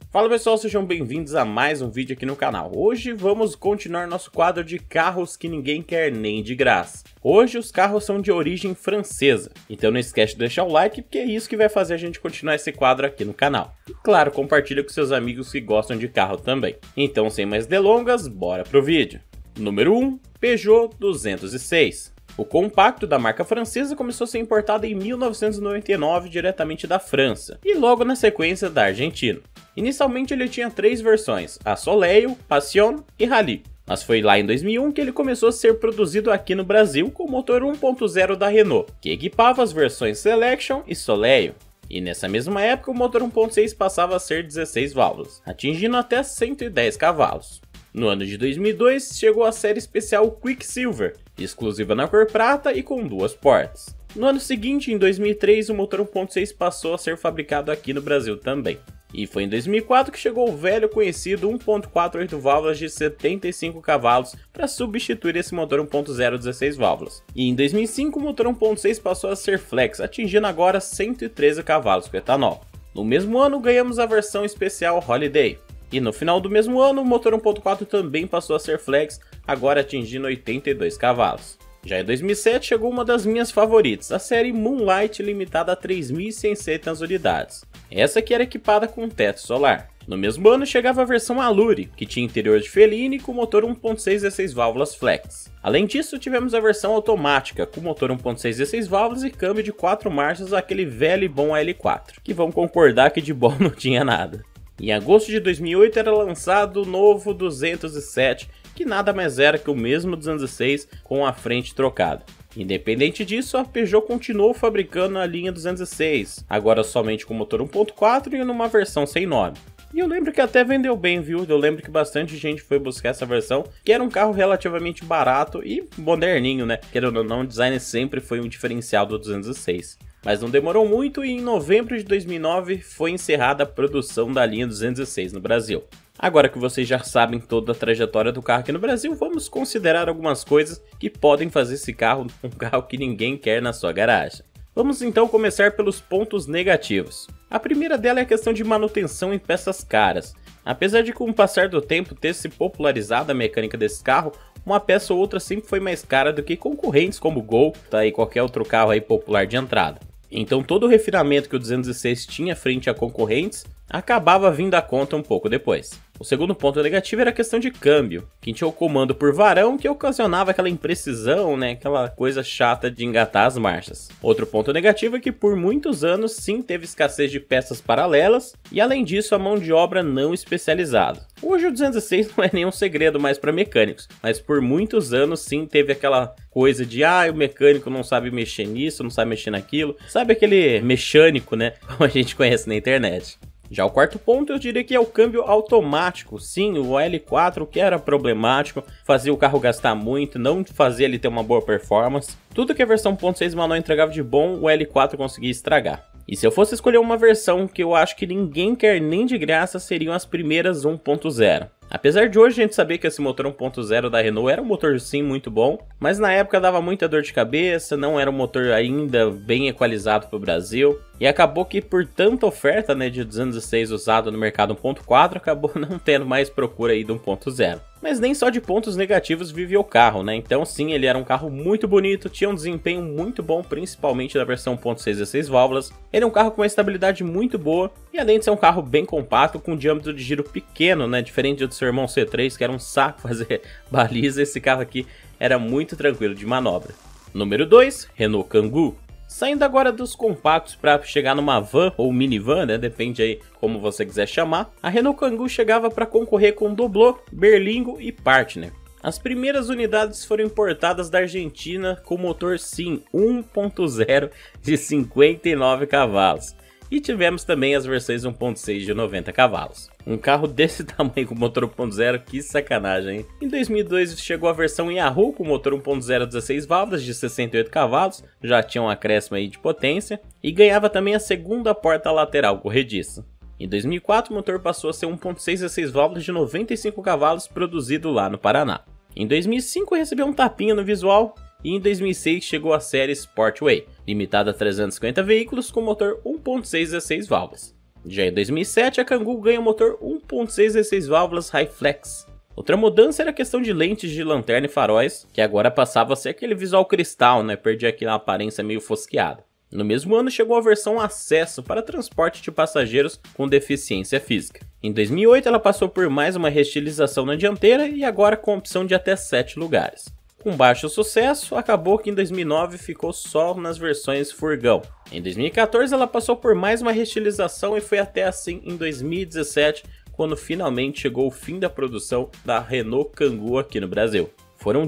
Fala pessoal, sejam bem-vindos a mais um vídeo aqui no canal. Hoje vamos continuar nosso quadro de carros que ninguém quer nem de graça. Hoje os carros são de origem francesa, então não esquece de deixar o like porque é isso que vai fazer a gente continuar esse quadro aqui no canal. E claro, compartilha com seus amigos que gostam de carro também. Então sem mais delongas, bora pro vídeo. Número 1, Peugeot 206. O compacto da marca francesa começou a ser importado em 1999 diretamente da França, e logo na sequência da Argentina. Inicialmente ele tinha 3 versões, a Soleil, Passion e Rally. Mas foi lá em 2001 que ele começou a ser produzido aqui no Brasil com o motor 1.0 da Renault, que equipava as versões Selection e Soleil. E nessa mesma época o motor 1.6 passava a ser 16 válvulas, atingindo até 110 cavalos. No ano de 2002 chegou a série especial Quicksilver, exclusiva na cor prata e com 2 portas. No ano seguinte, em 2003, o motor 1.6 passou a ser fabricado aqui no Brasil também. E foi em 2004 que chegou o velho conhecido 1.48 válvulas de 75 cavalos para substituir esse motor 1.0 16 válvulas. E em 2005 o motor 1.6 passou a ser flex, atingindo agora 113 cavalos com etanol. No mesmo ano ganhamos a versão especial Holiday. E no final do mesmo ano o motor 1.4 também passou a ser flex, agora atingindo 82 cavalos. Já em 2007 chegou uma das minhas favoritas, a série Moonlight limitada a 3.600 unidades. Essa que era equipada com teto solar. No mesmo ano chegava a versão Allure, que tinha interior de Feline com motor 1.6 16 válvulas flex. Além disso tivemos a versão automática, com motor 1.6 16 válvulas e câmbio de 4 marchas, aquele velho e bom AL4, que vamos concordar que de bom não tinha nada. Em agosto de 2008 era lançado o novo 207, que nada mais era que o mesmo 206 com a frente trocada. Independente disso, a Peugeot continuou fabricando a linha 206, agora somente com motor 1.4 e numa versão sem nome. E eu lembro que até vendeu bem, viu? Eu lembro que bastante gente foi buscar essa versão, que era um carro relativamente barato e moderninho, né? Querendo ou não, o design sempre foi um diferencial do 206. Mas não demorou muito e em novembro de 2009 foi encerrada a produção da linha 206 no Brasil. Agora que vocês já sabem toda a trajetória do carro aqui no Brasil, vamos considerar algumas coisas que podem fazer esse carro um carro que ninguém quer na sua garagem. Vamos então começar pelos pontos negativos. A primeira dela é a questão de manutenção em peças caras. Apesar de com o passar do tempo ter se popularizado a mecânica desse carro, uma peça ou outra sempre foi mais cara do que concorrentes como o Gol e qualquer outro carro aí popular de entrada. Então todo o refinamento que o 206 tinha frente a concorrentes acabava vindo à conta um pouco depois. O segundo ponto negativo era a questão de câmbio, que tinha o comando por varão que ocasionava aquela imprecisão, né, aquela coisa chata de engatar as marchas. Outro ponto negativo é que por muitos anos sim teve escassez de peças paralelas e além disso a mão de obra não especializada. Hoje o 206 não é nenhum segredo mais para mecânicos, mas por muitos anos sim teve aquela coisa de o mecânico não sabe mexer nisso, não sabe mexer naquilo, sabe aquele mecânico, né, como a gente conhece na internet. Já o quarto ponto eu diria que é o câmbio automático. Sim, o L4 que era problemático, fazia o carro gastar muito, não fazia ele ter uma boa performance. Tudo que a versão 1.6 manual entregava de bom, o L4 conseguia estragar. E se eu fosse escolher uma versão que eu acho que ninguém quer nem de graça, seriam as primeiras 1.0. Apesar de hoje a gente saber que esse motor 1.0 da Renault era um motor sim muito bom, mas na época dava muita dor de cabeça, não era um motor ainda bem equalizado para o Brasil, e acabou que por tanta oferta, né, de 206 usado no mercado 1.4, acabou não tendo mais procura aí do 1.0. Mas nem só de pontos negativos vive o carro, né? Então sim, ele era um carro muito bonito, tinha um desempenho muito bom, principalmente da versão 1.6 16 válvulas. Ele é um carro com uma estabilidade muito boa e além de ser um carro bem compacto, com um diâmetro de giro pequeno, né? Diferente do seu irmão C3, que era um saco fazer baliza, esse carro aqui era muito tranquilo de manobra. Número 2, Renault Kangoo. Saindo agora dos compactos para chegar numa van ou minivan, né, depende aí como você quiser chamar, a Renault Kangoo chegava para concorrer com Doblô, Berlingo e Partner. As primeiras unidades foram importadas da Argentina com motor sim 1.0 de 59 cavalos. E tivemos também as versões 1.6 de 90 cavalos. Um carro desse tamanho com motor 1.0, que sacanagem, hein? Em 2002 chegou a versão Yahoo com motor 1.0 16 válvulas de 68 cavalos, já tinha um acréscimo aí de potência, e ganhava também a segunda porta lateral corrediça. Em 2004 o motor passou a ser 1.6 16 válvulas de 95 cavalos produzido lá no Paraná. Em 2005 recebeu um tapinha no visual, e em 2006 chegou a série Sportway, limitada a 350 veículos com motor 1.6 16 válvulas. Já em 2007, a Kangoo ganha o motor 1.6 16 válvulas Hi-Flex. Outra mudança era a questão de lentes de lanterna e faróis, que agora passava a ser aquele visual cristal, né? Perdia aquela aparência meio fosqueada. No mesmo ano chegou a versão Acesso para transporte de passageiros com deficiência física. Em 2008 ela passou por mais uma reestilização na dianteira e agora com opção de até 7 lugares. Com baixo sucesso, acabou que em 2009 ficou só nas versões furgão. Em 2014 ela passou por mais uma reestilização e foi até assim em 2017, quando finalmente chegou o fim da produção da Renault Kangoo aqui no Brasil. Foram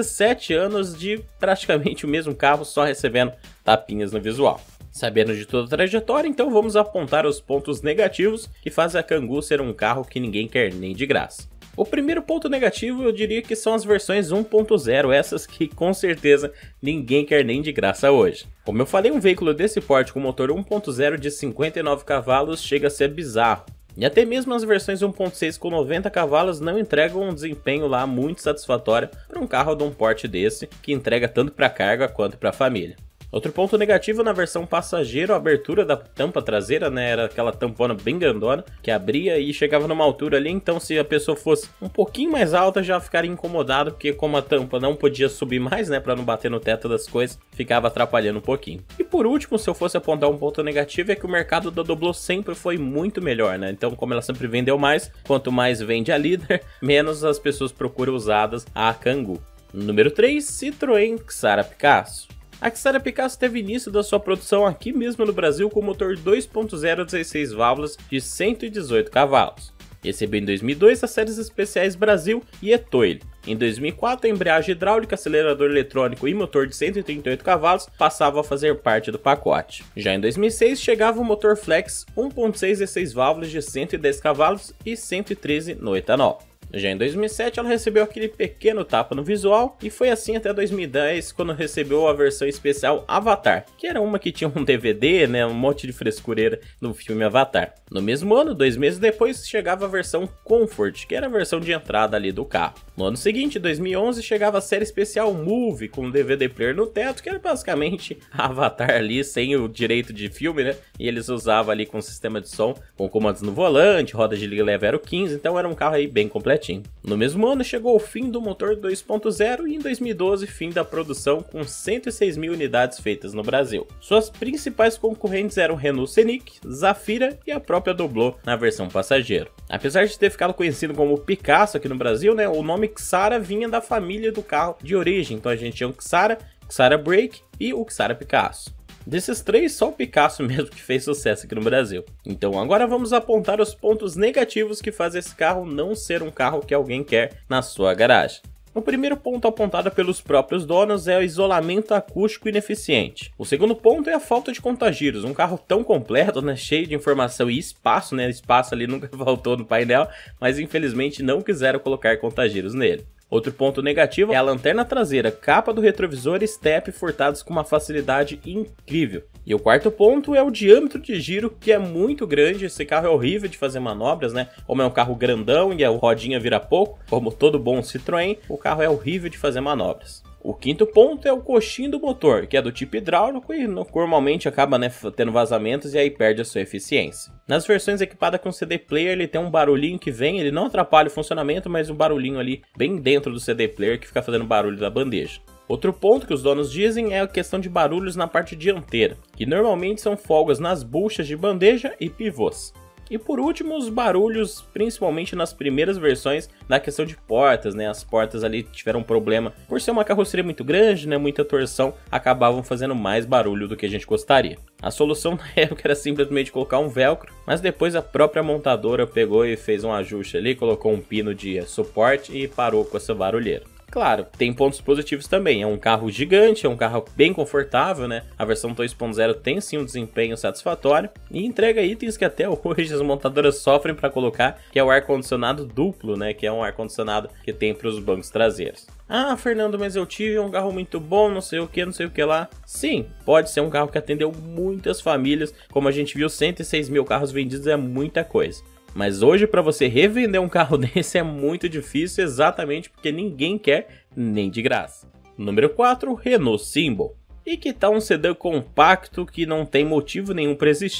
17 anos de praticamente o mesmo carro, só recebendo tapinhas no visual. Sabendo de toda a trajetória, então vamos apontar os pontos negativos que fazem a Kangoo ser um carro que ninguém quer nem de graça. O primeiro ponto negativo eu diria que são as versões 1.0, essas que com certeza ninguém quer nem de graça hoje. Como eu falei, um veículo desse porte com motor 1.0 de 59 cavalos chega a ser bizarro. E até mesmo as versões 1.6 com 90 cavalos não entregam um desempenho lá muito satisfatório para um carro de um porte desse, que entrega tanto para carga quanto para família. Outro ponto negativo na versão passageiro, a abertura da tampa traseira, né, era aquela tampona bem grandona, que abria e chegava numa altura ali, então se a pessoa fosse um pouquinho mais alta já ficaria incomodado, porque como a tampa não podia subir mais, né, para não bater no teto das coisas, ficava atrapalhando um pouquinho. E por último, se eu fosse apontar um ponto negativo, é que o mercado da Doblô sempre foi muito melhor, né, então como ela sempre vendeu mais, quanto mais vende a líder, menos as pessoas procuram usadas a Kangoo. Número 3, Citroën Xsara Picasso. A Xsara Picasso teve início da sua produção aqui mesmo no Brasil com motor 2.0 16 válvulas de 118 cavalos. Recebeu em 2002 as séries especiais Brasil e Etoile. Em 2004, a embreagem hidráulica, acelerador eletrônico e motor de 138 cavalos passavam a fazer parte do pacote. Já em 2006, chegava o motor Flex 1.6 16 válvulas de 110 cavalos e 113 no etanol. Já em 2007 ela recebeu aquele pequeno tapa no visual e foi assim até 2010 quando recebeu a versão especial Avatar, que era uma que tinha um DVD, né, um monte de frescureira no filme Avatar. No mesmo ano, 2 meses depois, chegava a versão Comfort, que era a versão de entrada ali do carro. No ano seguinte, 2011, chegava a série especial Movie com um DVD player no teto, que era basicamente Avatar ali sem o direito de filme, né, e eles usavam ali com sistema de som, com comandos no volante, roda de liga leve 0.15, então era um carro aí bem completo. No mesmo ano chegou o fim do motor 2.0 e em 2012 fim da produção com 106 mil unidades feitas no Brasil. Suas principais concorrentes eram Renault Scenic, Zafira e a própria Doblô na versão passageiro. Apesar de ter ficado conhecido como Picasso aqui no Brasil, né, o nome Xsara vinha da família do carro de origem, então a gente tinha o Xsara, Xsara Break e o Xsara Picasso. Desses três, só o Picasso mesmo que fez sucesso aqui no Brasil. Então agora vamos apontar os pontos negativos que fazem esse carro não ser um carro que alguém quer na sua garagem. O primeiro ponto apontado pelos próprios donos é o isolamento acústico ineficiente. O segundo ponto é a falta de contagiros. Um carro tão completo, né, cheio de informação e espaço, né, espaço ali nunca faltou no painel, mas infelizmente não quiseram colocar contagiros nele. Outro ponto negativo é a lanterna traseira, capa do retrovisor e step furtados com uma facilidade incrível. E o quarto ponto é o diâmetro de giro, que é muito grande. Esse carro é horrível de fazer manobras, né? Como é um carro grandão e a rodinha vira pouco, como todo bom Citroën, o carro é horrível de fazer manobras. O quinto ponto é o coxinho do motor, que é do tipo hidráulico e normalmente acaba, né, tendo vazamentos e aí perde a sua eficiência. Nas versões equipadas com CD Player ele tem um barulhinho que vem, ele não atrapalha o funcionamento, mas um barulhinho ali bem dentro do CD Player que fica fazendo barulho da bandeja. Outro ponto que os donos dizem é a questão de barulhos na parte dianteira, que normalmente são folgas nas buchas de bandeja e pivôs. E por último, os barulhos, principalmente nas primeiras versões, da questão de portas, né? As portas ali tiveram problema. Por ser uma carroceria muito grande, né? Muita torção, acabavam fazendo mais barulho do que a gente gostaria. A solução na época era simplesmente colocar um velcro, mas depois a própria montadora pegou e fez um ajuste ali, colocou um pino de suporte e parou com essa barulheira. Claro, tem pontos positivos também, é um carro gigante, é um carro bem confortável, né? A versão 2.0 tem sim um desempenho satisfatório e entrega itens que até hoje as montadoras sofrem para colocar, que é o ar-condicionado duplo, né? Que é um ar-condicionado que tem para os bancos traseiros. Ah, Fernando, mas eu tive um carro muito bom, não sei o que lá. Sim, pode ser um carro que atendeu muitas famílias, como a gente viu, 106 mil carros vendidos é muita coisa. Mas hoje para você revender um carro desse é muito difícil, exatamente porque ninguém quer nem de graça. Número 4, Renault Symbol. E que tal um sedã compacto que não tem motivo nenhum para existir,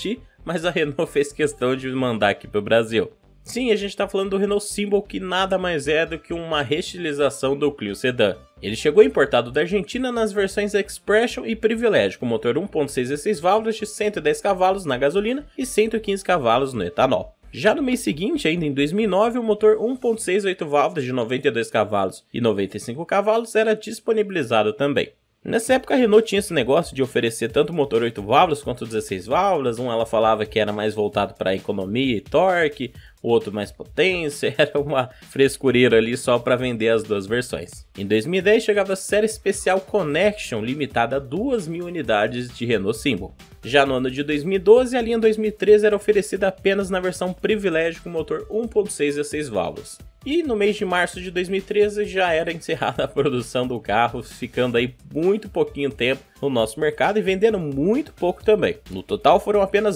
mas a Renault fez questão de mandar aqui para o Brasil. Sim, a gente está falando do Renault Symbol, que nada mais é do que uma reestilização do Clio Sedan. Ele chegou importado da Argentina nas versões Expression e Privilege, com motor 1.6 16 válvulas de 110 cavalos na gasolina e 115 cavalos no etanol. Já no mês seguinte, ainda em 2009, o motor 1.6 8 válvulas de 92 cavalos e 95 cavalos era disponibilizado também. Nessa época a Renault tinha esse negócio de oferecer tanto motor 8 válvulas quanto 16 válvulas, ela falava que era mais voltado para economia e torque, o outro mais potência, era uma frescureira ali só para vender as duas versões. Em 2010 chegava a série especial Connection, limitada a 2.000 unidades de Renault Symbol. Já no ano de 2012, a linha 2013 era oferecida apenas na versão Privilege com motor 1.6 16 válvulas. E no mês de março de 2013 já era encerrada a produção do carro, ficando aí muito pouquinho tempo no nosso mercado e vendendo muito pouco também. No total foram apenas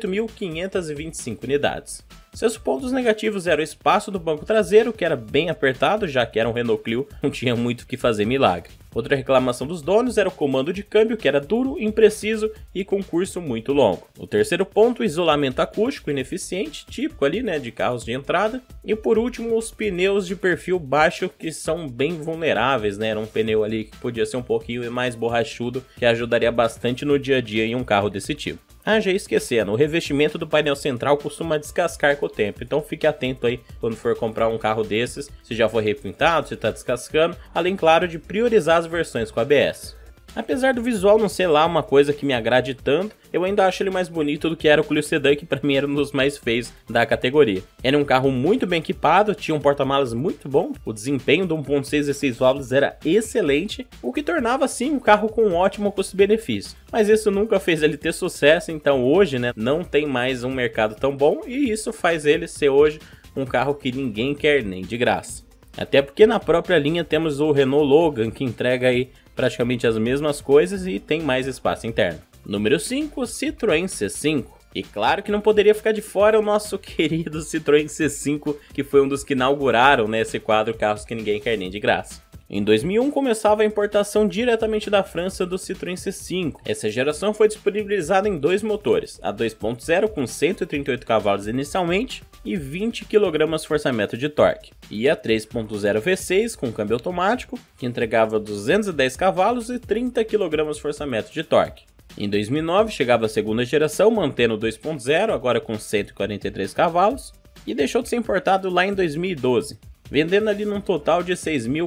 28.525 unidades. Seus pontos negativos eram o espaço do banco traseiro, que era bem apertado, já que era um Renault Clio, não tinha muito o que fazer milagre. Outra reclamação dos donos era o comando de câmbio, que era duro, impreciso e com curso muito longo. O terceiro ponto, o isolamento acústico ineficiente, típico ali, de carros de entrada. E por último, os pneus de perfil baixo, que são bem vulneráveis, Era um pneu ali que podia ser um pouquinho mais borrachudo, que ajudaria bastante no dia a dia em um carro desse tipo. Já esquecendo, o revestimento do painel central costuma descascar com o tempo, então fique atento aí quando for comprar um carro desses, se já foi repintado, se está descascando, além claro de priorizar as versões com ABS. Apesar do visual não ser lá uma coisa que me agrade tanto, eu ainda acho ele mais bonito do que era o Clio Sedan, que para mim era um dos mais feios da categoria. Era um carro muito bem equipado, tinha um porta-malas muito bom, o desempenho do 1.6 16 válvulas era excelente, o que tornava assim um carro com um ótimo custo-benefício. Mas isso nunca fez ele ter sucesso, então hoje não tem mais um mercado tão bom e isso faz ele ser hoje um carro que ninguém quer nem de graça. Até porque na própria linha temos o Renault Logan, que entrega aí praticamente as mesmas coisas e tem mais espaço interno. Número 5, Citroën C5. E claro que não poderia ficar de fora o nosso querido Citroën C5, que foi um dos que inauguraram esse quadro Carros que Ninguém Quer Nem de Graça. Em 2001 começava a importação diretamente da França do Citroën C5. Essa geração foi disponibilizada em dois motores, a 2.0 com 138 cavalos inicialmente e 20 kgfm de torque, e a 3.0 V6 com câmbio automático, que entregava 210 cavalos e 30 kgfm de torque. Em 2009 chegava a segunda geração, mantendo o 2.0, agora com 143 cavalos, e deixou de ser importado lá em 2012. Vendendo ali num total de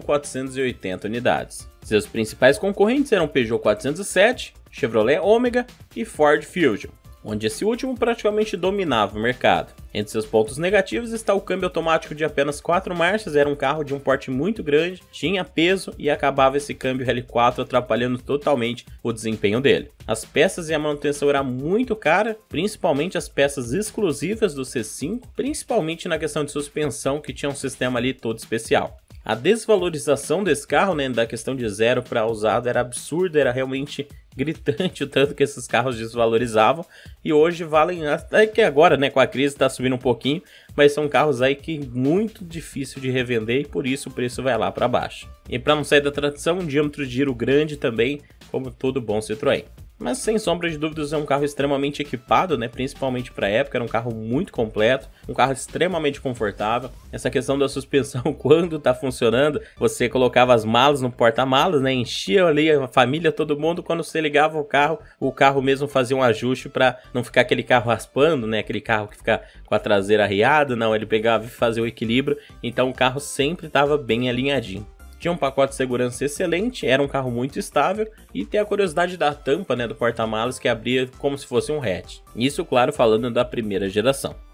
6.480 unidades. Seus principais concorrentes eram Peugeot 407, Chevrolet Omega e Ford Fusion, onde esse último praticamente dominava o mercado. Entre seus pontos negativos está o câmbio automático de apenas 4 marchas, era um carro de um porte muito grande, tinha peso e acabava esse câmbio L4 atrapalhando totalmente o desempenho dele. As peças e a manutenção era muito cara, principalmente as peças exclusivas do C5, principalmente na questão de suspensão, que tinha um sistema ali todo especial. A desvalorização desse carro, da questão de zero para usado, era absurda, era realmente gritante o tanto que esses carros desvalorizavam, e hoje valem, até que agora com a crise está subindo um pouquinho, mas são carros aí que muito difícil de revender e por isso o preço vai lá para baixo. E para não sair da tradição, um diâmetro de giro grande também, como todo bom Citroën. Mas sem sombra de dúvidas é um carro extremamente equipado, principalmente para a época, era um carro muito completo, um carro extremamente confortável. Essa questão da suspensão, quando está funcionando, você colocava as malas no porta-malas, enchia ali a família, todo mundo, quando você ligava o carro mesmo fazia um ajuste para não ficar aquele carro raspando, aquele carro que fica com a traseira arriada, não, ele pegava e fazia o equilíbrio, então o carro sempre estava bem alinhadinho. Tinha um pacote de segurança excelente, era um carro muito estável e tem a curiosidade da tampa do porta-malas que abria como se fosse um hatch. Isso, claro, falando da primeira geração.